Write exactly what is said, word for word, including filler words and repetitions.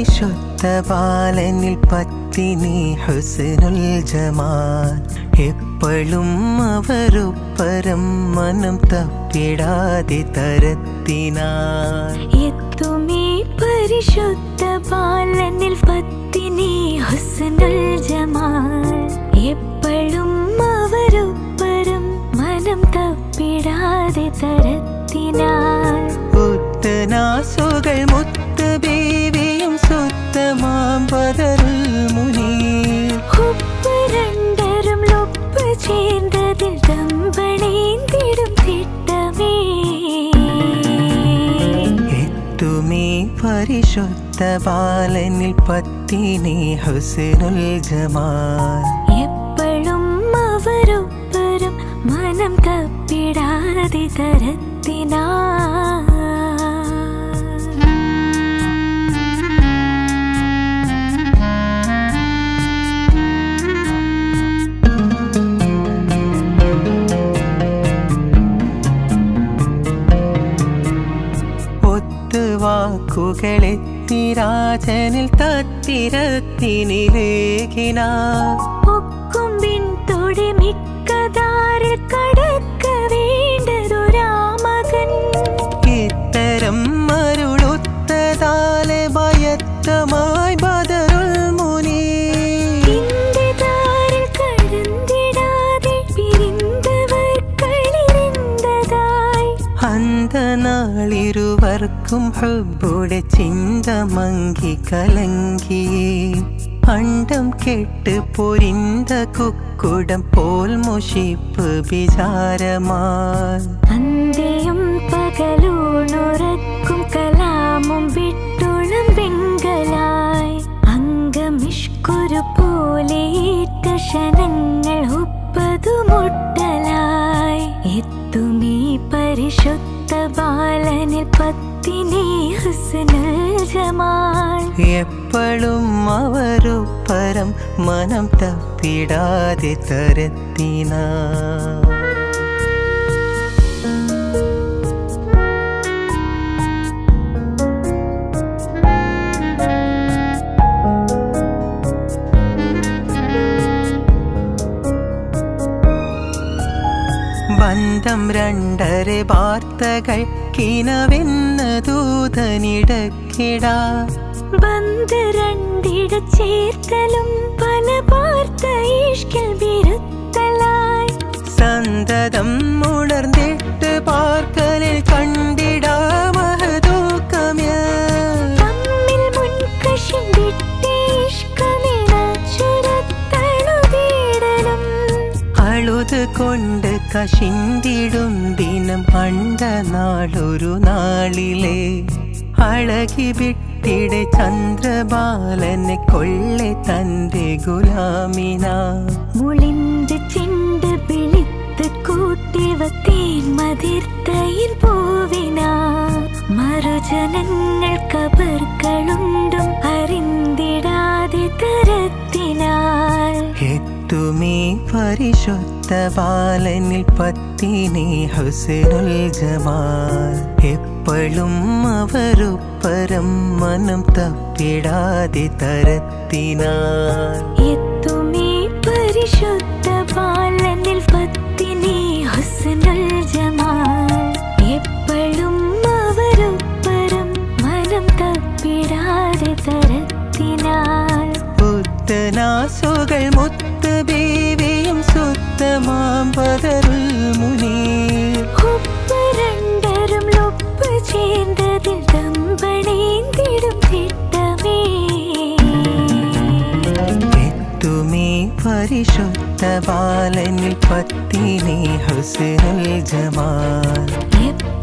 പരിശുദ്ധ ബാലനിൽ പത്തിനി ഹുസ്നുൽ ജമാൽ എപ്പോഴും അവരൊപ്പരം മനം തപ്പിടാതെ തരത്തിനാൽ എത്തുമീ പരിശുദ്ധ ബാലനിൽ പത്തിനി ഹുസ്നുൽ ജമാൽ എപ്പോഴും അവരൊപ്പരം മനം തപ്പിടാതെ തരത്തിനാൽ നാസുകൾ മുത്ത് ബീവിയും സുത്തമാം ബദറുൽ മുനീർ ഉപ്പ് രണ്ടരും ലൊപ്പ് ചേർന്നതിൽ തമ്പണേന്തിടും തിട്ടമേ എത്തുമീ പരിശുദ്ധ ബാലനിൽ പത്തിനി ഹുസ്നുൽ ജമാൽ എപ്പോഴും അവരൊപ്പരും മനം തപ്പിടാതെ തരത്തിനാ വാക്കുകളെത്തിരാജനിൽ തത്തിരത്തിനിലേകിന ഒക്കുംപിൻ തൊടി മിക്കതാരിൽ കടക്ക വേണ്ടതൊരാമകൻ ഇത്തരം മരുളുത്തതാലെ ഭയത്തമായി ബദറുൽ മുനീർ ഇന്ത്യതാരിൽ കടന്നിടാതെ പിരിന്തവർ കളിരിന്തതായി അന്തനാളിരുവർക്കും ഹുബ്ബുടെ ചിന്ത മങ്കി കലങ്കി അണ്ടം കെട്ട് പൊരിന്ത കുക്കുടം പോൽ മുഷിപ്പ് വിചാരമായി അന്ത്യയും പകലൂണുറക്കും കലാമും വിട്ടുളം വെങ്കലായി അംഗമിഷ്കുരു പോലെയേറ്റ ക്ഷണങ്ങൾ ഒപ്പതു മുട്ടലായി എത്തുമീ പരിശുദ്ധ ബാലനിൽ പത്തിനി ഹുസ്നുൽ ജമാൽ എപ്പോഴും അവരൊപ്പരം മനം തപ്പിടാതെ തരത്തിനാ ബന്ധം രണ്ടര വാർത്തകൾ കിനവെന്ന ദൂതനിടക്കിട ബന്ധ രണ്ടിട ചേർത്തലും പല വാർത്ത ഇഷ്കിൽ വിരുത്തലായി സന്തതം ഉണർന്നിട്ട് പാർക്കലിൽ കണ്ടിടാ മഹദൂക്കമ്യ തമ്മിൽ മുൻകശം വിട്ടേ ഇഷ്കമിണ ചുരത്തണുതീടലും അഴുത് കൊണ്ട് കശിന്തിടും ദിനം പണ്ട നാളൊരു നാളിലെ അഴകി വിട്ടിടെ ചന്ദ്രബാലനെ കൊള്ളെ തന്റെ ഗുലാമിന മുളിന്ത് ചെണ്ട് വിളിത്ത് കൂട്ടിവ തേൻ മതിർത്തയിൽ പോവിന മറുജനങ്ങൾ കബറുകളുണ്ടും അറിന്തിടാതെ തരത്തിനാൽ എത്തുമീ പരിശുദ്ധ ബാലനിൽ പത്തിനി ഹുസ്നുൽ ജമാൽ എപ്പോഴും അവരൊപ്പരം മനം തപ്പിടാതെ തരത്തിനാൽ എത്തുമീ പരിശുദ്ധ ബാലനിൽ പത്തിനി ഹുസ്നുൽ ജമാൽ എപ്പോഴും അവരൊപ്പരം മനം തപ്പിടാതെ തരത്തിനാൽ നാസുകൾ മുത്ത് ബീവിയും സുത്തമാം ബദറുൽ മുനീർ ഉപ്പ് രണ്ടരും ലൊപ്പ് ചേർന്നതിൽ തമ്പണേന്തിടും തിട്ടമേ എത്തുമീ പരിശുദ്ധ ബാലനിൽ പത്തിനി ഹുസ്നുൽ ജമാൽ